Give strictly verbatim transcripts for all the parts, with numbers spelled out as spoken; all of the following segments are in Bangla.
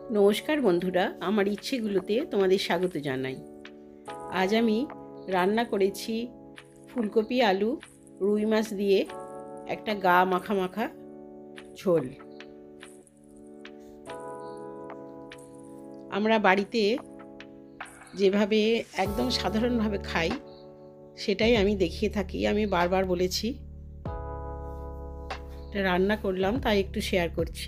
নমস্কার বন্ধুরা, আমার ইচ্ছেগুলোতে তোমাদের স্বাগত জানাই। আজ আমি রান্না করেছি ফুলকপি আলু রুই মাছ দিয়ে একটা গা মাখা মাখা ঝোল। আমরা বাড়িতে যেভাবে একদম সাধারণভাবে খাই সেটাই আমি দেখিয়ে থাকি। আমি বারবার বলেছি, এটা রান্না করলাম তাই একটু শেয়ার করছি।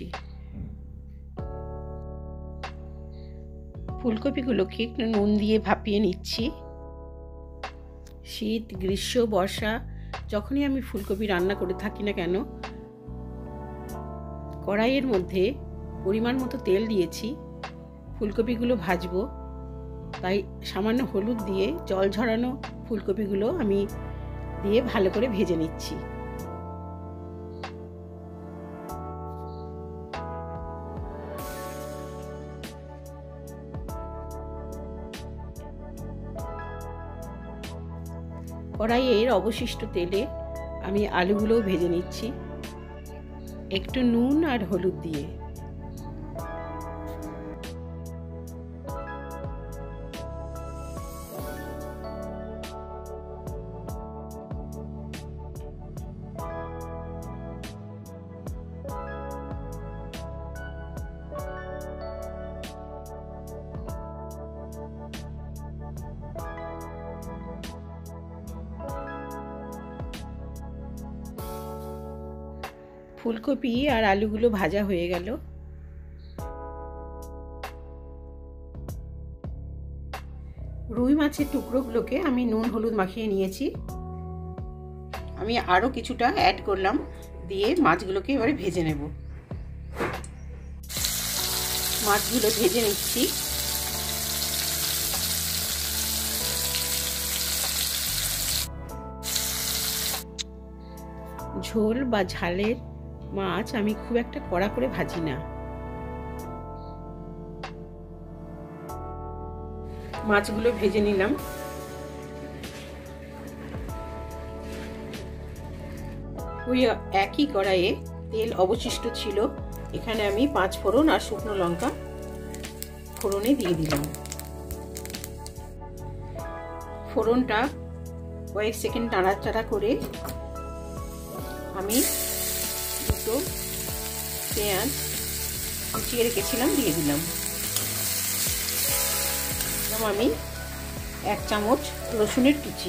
ফুলকপিগুলোকে একটু নুন দিয়ে ভাপিয়ে নিচ্ছি। শীত, গ্রীষ্ম, বর্ষা যখনই আমি ফুলকপি রান্না করে থাকি না কেন, কড়াইয়ের মধ্যে পরিমাণ মতো তেল দিয়েছি। ফুলকপিগুলো ভাজবো, তাই সামান্য হলুদ দিয়ে জল ঝরানো ফুলকপিগুলো আমি দিয়ে ভালো করে ভেজে নিচ্ছি। কড়াইয়ের অবশিষ্ট তেলে আমি আলুগুলোও ভেজে নিচ্ছি, একটু নুন আর হলুদ দিয়ে। ফুলকপি আর আলুগুলো ভাজা হয়ে গেল। রুই মাছের টুকরোগুলোকে আমি নুন হলুদ মাখিয়ে নিয়েছি। আমি আরও কিছুটা অ্যাড করলাম, দিয়ে মাছগুলোকে এবারে ভেজে নেব। মাছগুলো ভেজে নিচ্ছি। ঝোল বা ঝালের মাছ আমি খুব একটা কড়া করে ভাজি না। মাছগুলো ভেজে নিলাম। ওই একই কড়াইয়ে তেল অবশিষ্ট ছিল, এখানে আমি পাঁচ ফোড়ন আর শুকনো লঙ্কা ফোড়নে দিয়ে দিলাম। ফোড়নটা কয়েক সেকেন্ড নাড়াচাড়া করে আমি দুটো পেঁয়াজ কুচিয়ে রেখেছিলাম দিয়ে দিলাম। আমি এক চামচ রসুনের কুচি,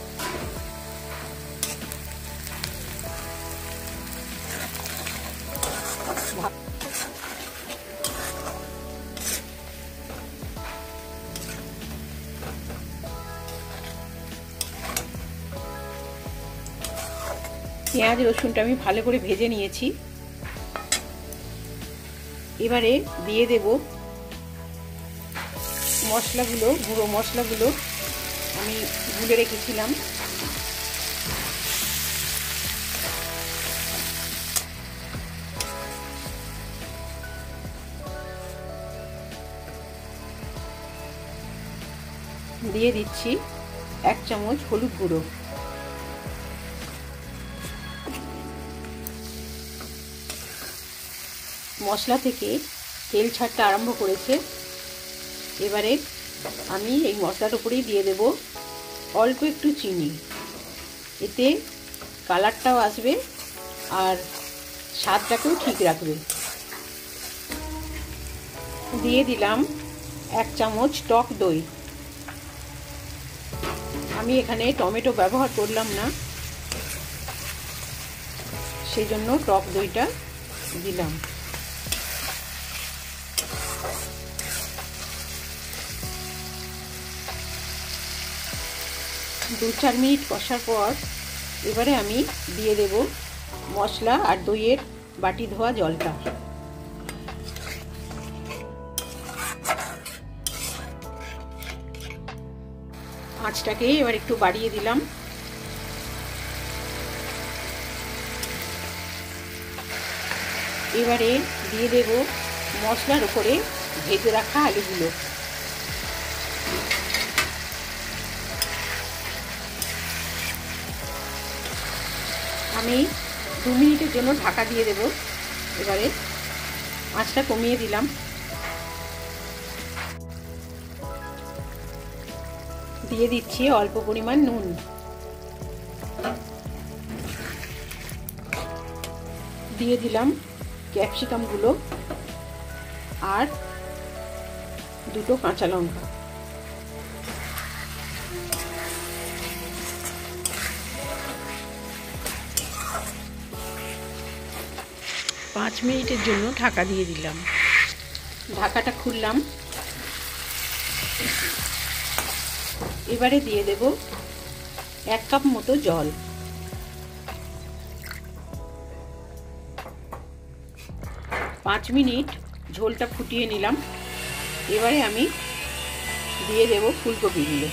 পেঁয়াজ রসুনটা আমি ভালো করে ভেজে নিয়েছি। এবারে দিয়ে দেব মশলাগুলো, গুঁড়ো মশলাগুলো আমি গুলে রেখেছিলাম। দিয়ে দিচ্ছি এক চামচ হলুদ গুঁড়ো, মশলা থেকে তেল ছাড়তে আরম্ভ করেছে। এবারে আমি এই মশলার উপরেই দিয়ে দেব অল্প একটু চিনি, এতে কালারটাও আসবে আর স্বাদটাকেও ঠিক রাখবে। দিয়ে দিলাম এক চামচ টক দই। আমি এখানে টমেটো ব্যবহার করলাম না, সেই জন্য টক দইটা দিলাম। দু চার মিনিট কষার পর এবারে আমি দিয়ে দেব মশলা আর দইয়ের বাটি ধোয়া জলটা। আঁচটাকে এবার একটু বাড়িয়ে দিলাম। এবারে দিয়ে দেব মশলার উপরে ভেজে রাখা আলুগুলো। আমি দু মিনিটের জন্য ঢাকা দিয়ে দেব। এবারে আঁচটা কমিয়ে দিলাম। দিয়ে দিচ্ছি অল্প পরিমাণ নুন। দিয়ে দিলাম ক্যাপসিকামগুলো আর দুটো কাঁচা লঙ্কা। পাঁচ মিনিটের জন্য ঢাকা দিয়ে দিলাম। ঢাকাটা খুললাম। এবারে দিয়ে দেব এক কাপ মতো জল। পাঁচ মিনিট ঝোলটা ফুটিয়ে নিলাম। এবারে আমি দিয়ে দেব ফুলকপিগুলো।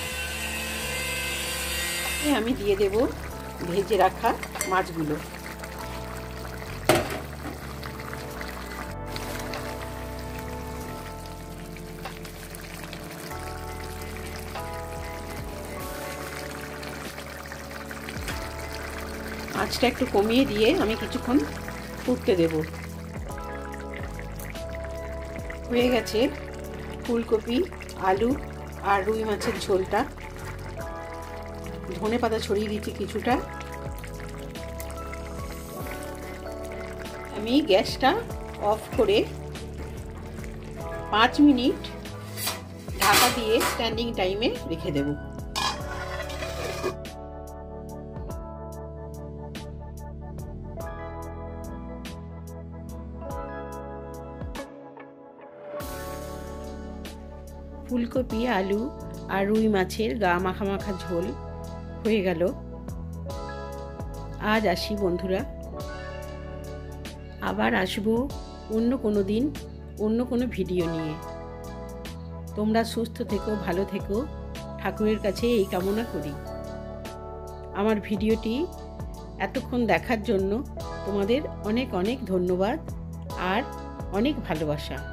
আমি দিয়ে দেব ভেজে রাখা মাছগুলো। আঁচটা একটু কমিয়ে দিয়ে আমি কিছুক্ষণ ফুটতে দেব। হয়ে গেছে ফুলকপি, আলু আর রুই মাছের ঝোলটা। ধনে পাতা ছড়িয়ে দিচ্ছি কিছুটা। আমি গ্যাসটা অফ করে পাঁচ মিনিট ঢাকা দিয়ে স্ট্যান্ডিং টাইমে রেখে দেব। ফুলকপি, আলু আর রুই মাছের গা মাখা মাখা ঝোল হয়ে গেল। আজ আসি বন্ধুরা, আবার আসবো অন্য কোনো দিন অন্য কোনো ভিডিও নিয়ে। তোমরা সুস্থ থেকো, ভালো থেকো, ঠাকুরের কাছে এই কামনা করি। আমার ভিডিওটি এতক্ষণ দেখার জন্য তোমাদের অনেক অনেক ধন্যবাদ আর অনেক ভালোবাসা।